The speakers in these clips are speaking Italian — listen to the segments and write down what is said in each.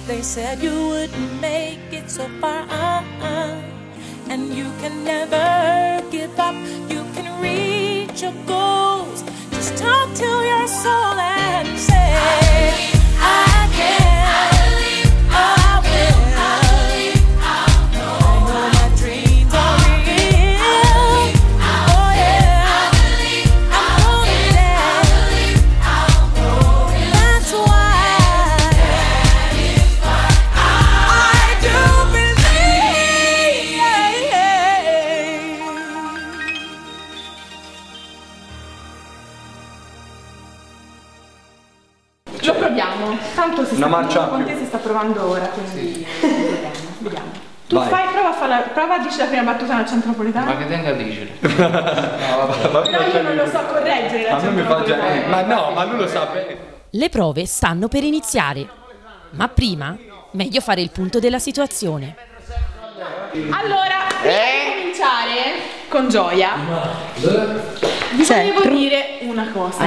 They said you wouldn't make it so far, and you can never give up. You can reach your goals. Just talk to your soul and say, I can. Lo proviamo, tanto si sta, con te si sta provando ora, quindi vediamo. Tu Vai. fai, prova a dire la prima battuta nel centro napoletano. Ma che tenga a dicere? Però io non lo so correggere l'accento napoletano. Ma no, ma lui lo sa bene. Le prove stanno per iniziare, ma prima meglio fare il punto della situazione. Allora, prima di cominciare con gioia, vi volevo dire una cosa.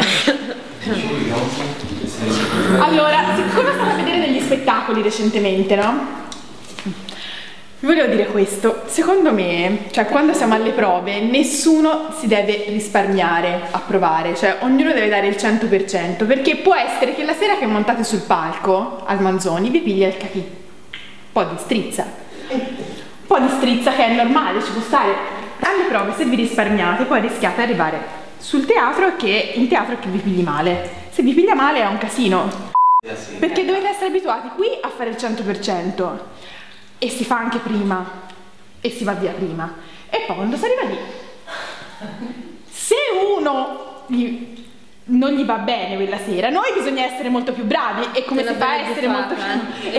Allora, siccome state a vedere degli spettacoli recentemente, no? Vi volevo dire questo, secondo me, cioè quando siamo alle prove, nessuno si deve risparmiare a provare, cioè ognuno deve dare il 100%, perché può essere che la sera che montate sul palco, al Manzoni, vi piglia il capì, un po' di strizza che è normale, ci può stare. Alle prove se vi risparmiate poi rischiate di arrivare sul teatro e che in teatro che vi pigli male. Se vi piglia male è un casino, perché dovete essere abituati qui a fare il 100%. E si fa anche prima e si va via prima e poi quando si arriva lì, se uno non gli va bene quella sera, noi bisogna essere molto più bravi. E come si fa a essere molto più bravi?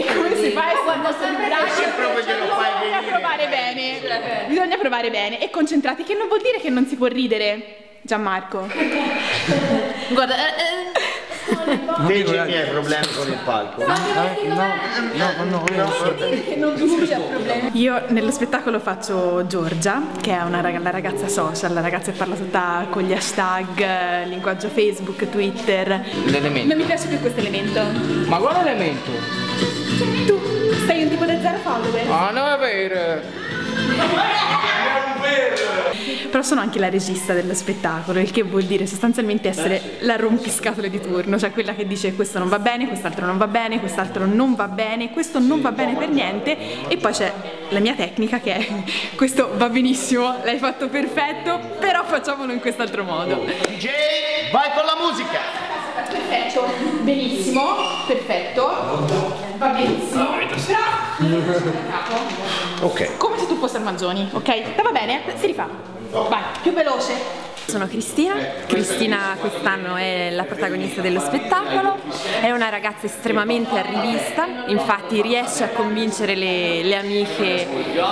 Bisogna provare bene, bisogna provare bene e concentrati, che non vuol dire che non si può ridere, Gianmarco. Guarda, Dici che hai problemi con il palco? Io nello spettacolo faccio Giorgia, che è la ragazza social, la ragazza che parla tutta con gli hashtag, linguaggio Facebook, Twitter. L'elemento. Non mi piace più questo elemento. Ma quale elemento? Tu sei un tipo da 0 follower. Ah, non è vero! Però sono anche la regista dello spettacolo, il che vuol dire sostanzialmente essere la rompiscatole di turno, cioè quella che dice questo non va bene, quest'altro non va bene, quest'altro non va bene, questo non va bene per niente. E poi c'è la mia tecnica che è questo va benissimo, l'hai fatto perfetto, però facciamolo in quest'altro modo. DJ, vai con la musica! Perfetto, benissimo, perfetto, va benissimo, però Ok. come se tu fossi al Manzoni, ok? Va bene, si rifà, vai, più veloce. Sono Cristina. Cristina quest'anno è la protagonista dello spettacolo, è una ragazza estremamente arrivista, infatti riesce a convincere le amiche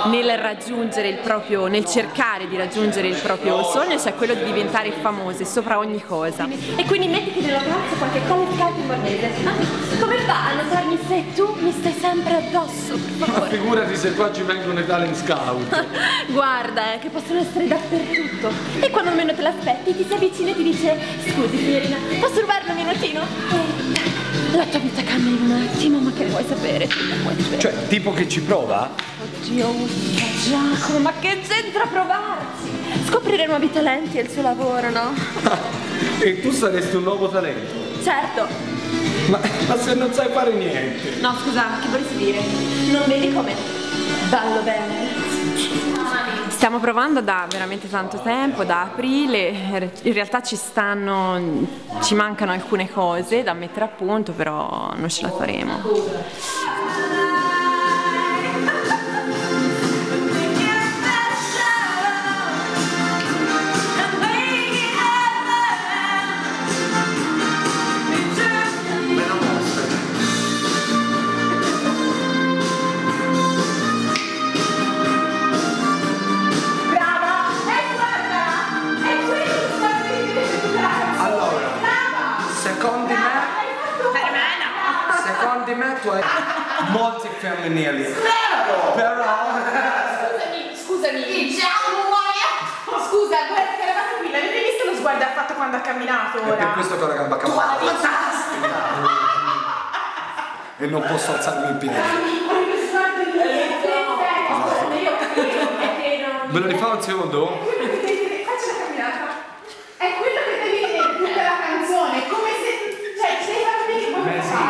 nel cercare di raggiungere il proprio sogno, cioè quello di diventare famose sopra ogni cosa. e quindi mettiti nella classe qualche scout in borghese. Come va a notarmi se tu mi stai sempre addosso, per Ma favore? figurati se qua ci vengono i talent scout. Guarda, che possono essere dappertutto. E quando meno te l'aspetti ti si avvicina e ti dice: scusi signorina, posso rubarle un minutino? E la tua vita cambia in un attimo, ma che vuoi sapere? Cioè, tipo che ci prova? Oddio, uffa, Giacomo, ma che c'entra provarci? Scoprire nuovi talenti è il suo lavoro, no? E tu saresti un nuovo talento. Certo. Ma se non sai fare niente. No, scusa, che volessi dire? Non vedi come ballo bene? Stiamo provando da veramente tanto tempo, da aprile, in realtà ci mancano alcune cose da mettere a punto, però non ce la faremo. Secondo me tu hai molti femminili. Però Scusami, scusa, guarda che eravate qui, l'avete visto lo sguardo ha fatto quando ha camminato ora? è per questo che ho la gamba campata. e non posso alzarmi in piedi. Me lo rifà un secondo? Facci la camminata. È quello che devi vedere tutta la canzone, come se. Cioè, ci devi far vedere come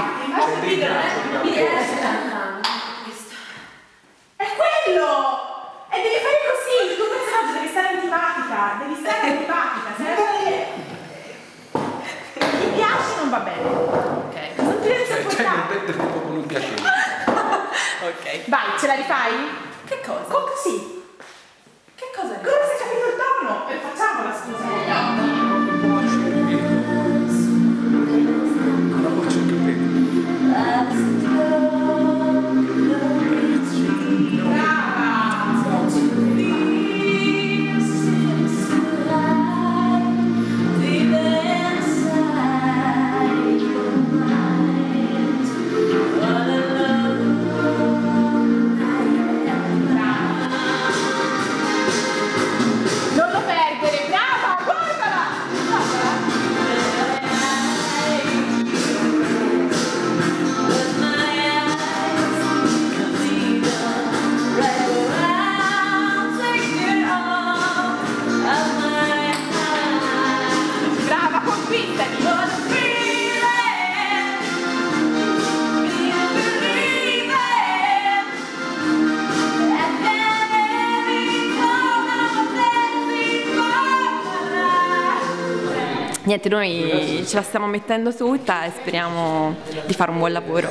è quello! E devi fare così, il tuo personaggio deve stare antipatica, se ti piace non va bene. Ok. Non ti deve sopportare. Proprio non piace. Ok. Vai, ce la rifai? Che cosa? Così. Che cosa? Come se hai capito il tono? Facciamola, scusa. La voce che vedi. Niente, noi ce la stiamo mettendo tutta e speriamo di fare un buon lavoro.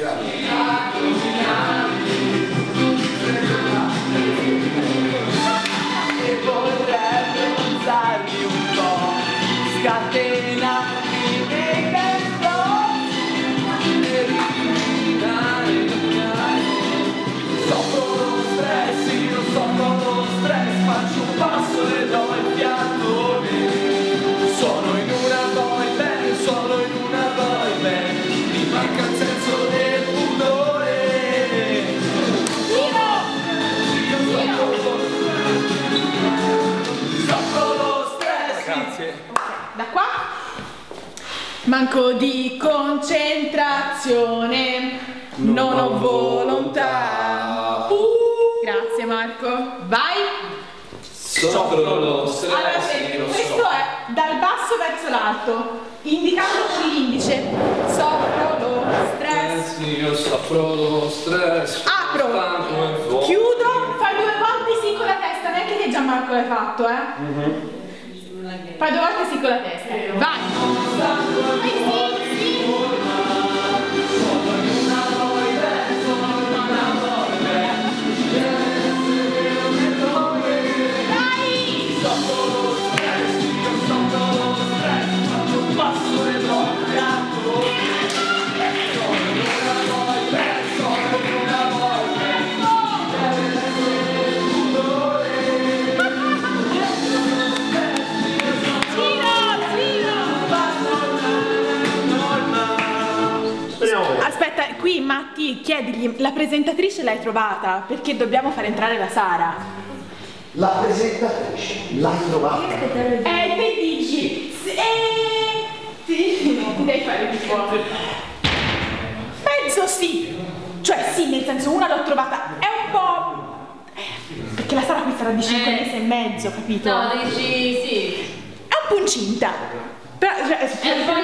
Da qua manco di concentrazione, non ho volontà. Grazie Marco, vai. Soffro lo stress. Allora, questo è dal basso verso l'alto, indicando con l'indice. Soffro lo stress. Io soffro lo stress. Apro, chiudo, fai 2 volte sì con la testa, neanche che Gianmarco l'hai fatto, Fai 2 volte sì con la testa. Vai! Aspetta, qui Matti, chiedigli, la presentatrice l'hai trovata? Perché dobbiamo far entrare la Sara. La presentatrice, l'hai trovata? Te dici, ti devi fare tipo. Mezzo sì, cioè sì, nel senso una l'ho trovata, è un po'. Perché la Sara qui sarà di 5 mesi e mezzo, capito? No, dici sì. È un po' incinta. Però, cioè, È un po'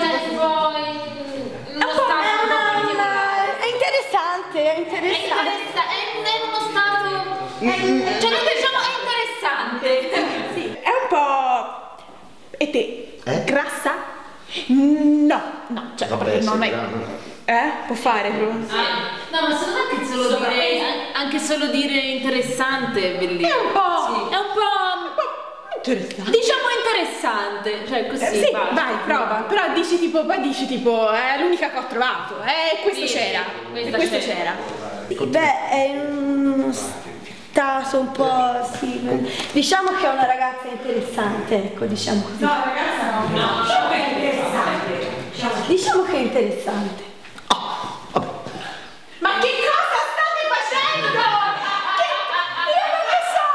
è interessante, è interessante. È uno stato. Cioè, non diciamo è interessante. sì, è un po'. E te? Grassa? No, cioè Vabbè, non è. Può fare però. No, ma secondo me anche solo dire interessante è bellissimo. È un po'. Sì, è un po'. Interessante. Diciamo interessante, cioè così. Sì, vai, prova. Però dici tipo, è l'unica che ho trovato. Questo Sì, c'era. questo c'era. Beh, è uno stato un po', sì. Diciamo che è una ragazza interessante, ecco, diciamo così. No, ragazza no. Diciamo che è interessante. Diciamo che è interessante. Ma che cosa state facendo? Io non lo so!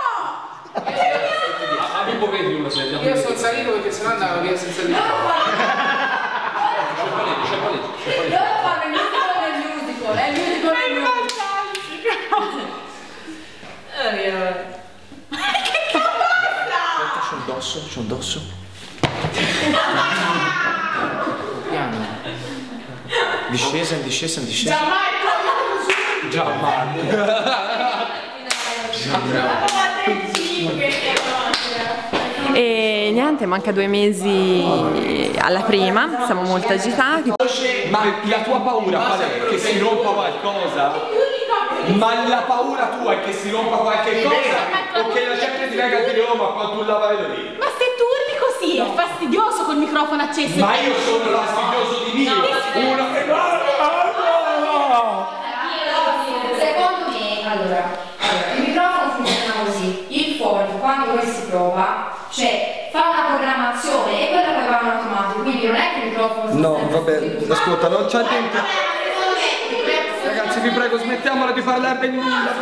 Io sono salito perché sennò andavo via senza dire. Loro fanno il musical nel musical. c'ho addosso? Piano. Discesa, in discesa, in discesa. E niente, manca 2 mesi alla prima, siamo molto agitati. Ma la tua paura qual è? Che si rompa qualcosa? Ma la paura tua è che si rompa qualche cosa? O che la gente ti venga a dire oh ma quando tu la vai lì? Ma se tu urli così è fastidioso col microfono acceso. Ma io sono fastidioso di mio! Uno che secondo me, allora, il microfono funziona così. Il fonico quando poi si prova, cioè fa una programmazione e quella poi va in automatico, quindi non è che il microfono no, vabbè, ascolta, non c'è tempo. Ragazzi, vi prego, smettiamola di parlare di nulla.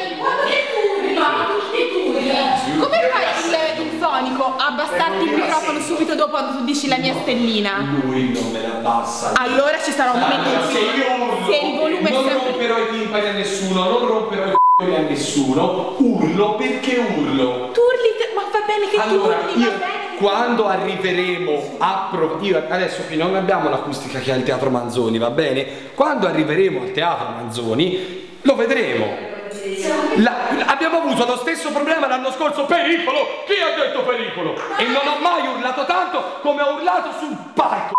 Come fai il fonico a abbassarti il microfono subito dopo quando tu dici la mia stellina? Lui non me la abbassa. Allora ci sarà un momento in cui se il volume non è sempre... romperò i timpani a nessuno, non romperò i c***i a nessuno. Urlo perché urlo. Tu urli, ma va bene che allora, tu urli, va bene. Quando arriveremo a io adesso qui non abbiamo l'acustica che ha il Teatro Manzoni, va bene? Quando arriveremo al Teatro Manzoni lo vedremo. Abbiamo avuto lo stesso problema l'anno scorso, pericolo! Chi ha detto pericolo? E non ho mai urlato tanto come ho urlato sul palco.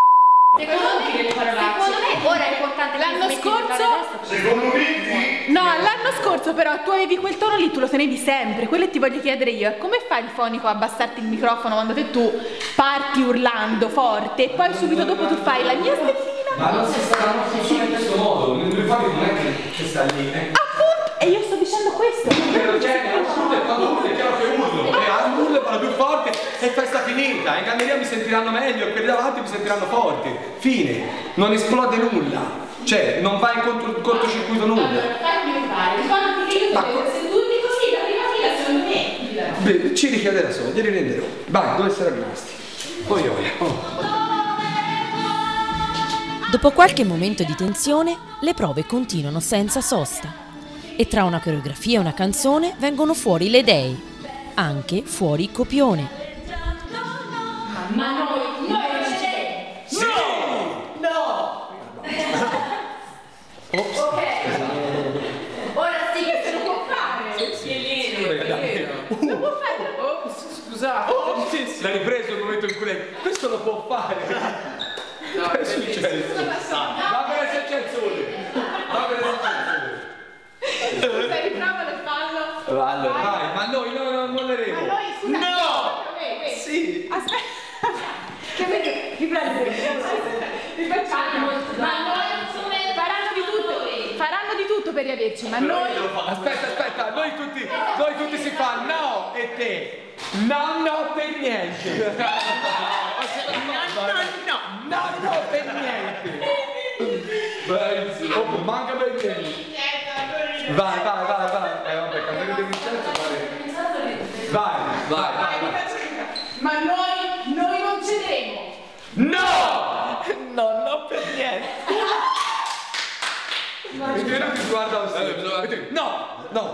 Secondo me ora è importante l'anno scorso. Secondo me? No, l'anno scorso però tu avevi quel tono lì, tu lo tenevi sempre. Quello che ti voglio chiedere io è come fa il fonico a abbassarti il microfono quando tu parti urlando forte e poi subito dopo tu fai la mia stellina? Ma non si sta funzionando in questo modo, infatti non è che sta lì, appunto, e io sto dicendo questo. Però quando urlo è chiaro che urlo, e al urlo parlo più forte e festa finita, in galleria mi sentiranno meglio e quelli davanti mi sentiranno forti. Fine, non esplode nulla, cioè non va in cortocircuito nulla. Allora, fammi fare, ricordati che io se tu urli così la prima fila secondo me. Beh, ci richiederà solo, glieli renderò. Vai, dove sarà rimasti? Poi Dopo qualche momento di tensione, le prove continuano senza sosta e tra una coreografia e una canzone vengono fuori le idee, anche fuori copione. Ma noi non c'è! Sì! No! Ops. Ok! Ora sì che se lo può fare! Non può fare! Scusate! L'ha ripreso il momento in cui lei... Questo lo può fare! No, è successo? Va bene se c'è il sole! Va bene se c'è il sole! Stai riprovalo e fallo! Vai, ma noi non molleremo! Ma noi, scusa! No! Sì! Aspetta! Che vedi? Riprendi! Rifacciamo! Ma noi faranno di tutto per riaverci, ma noi... Aspetta, noi tutti si fa no e te! No per niente! No per niente! Oh, manca per niente! Vai! Vabbè, cambiare di Vincenzo vai! Ma noi non cederemo! No per niente! Io ti guardo no!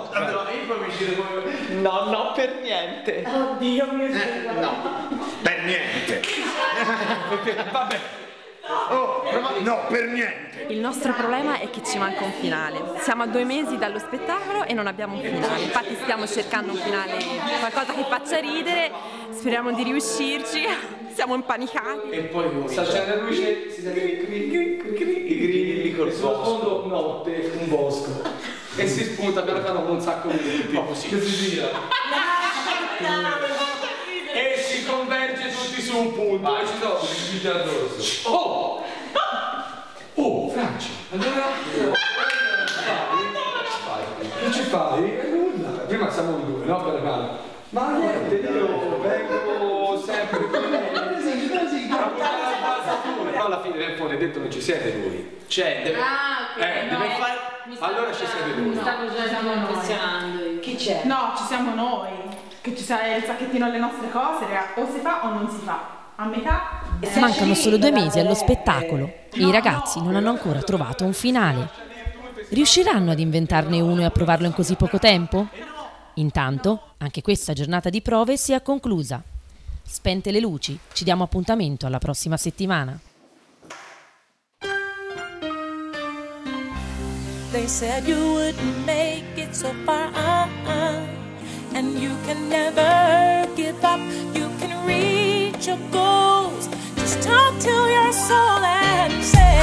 No per niente! Oddio mio Dio! No, per niente! Vabbè! No, per niente! Il nostro problema è che ci manca un finale. Siamo a 2 mesi dallo spettacolo e non abbiamo un finale. Infatti stiamo cercando un finale, qualcosa che faccia ridere, speriamo di riuscirci, siamo impanicati. E poi sta accendendo la luce, si sente i grilli col sottofondo notte, un bosco. E si spunta piano piano con un sacco di tutti. Ma così. Che si gira. E si converge tutti su un punto. E ci sono gli addosso. Oh, Franci, allora che ci fai? Nulla. Prima siamo in 2, no? Per mano. Ma niente, io vengo sempre però alla fine del fondo hai detto non ci siete voi. Cioè, deve... deve fare... Allora ci siete voi. Stavo già impressionando. Chi c'è? No, ci siamo noi. Che ci sarà il sacchettino alle nostre cose, raga. O si fa o non si fa. A metà. Mancano solo 2 mesi allo spettacolo e i ragazzi non hanno ancora trovato un finale. Riusciranno ad inventarne uno e a provarlo in così poco tempo? Intanto, anche questa giornata di prove si è conclusa. spente le luci, ci diamo appuntamento alla prossima settimana. They said you wouldn't make it so far, and you can never give up. You can reach your goals. Just talk to your soul and say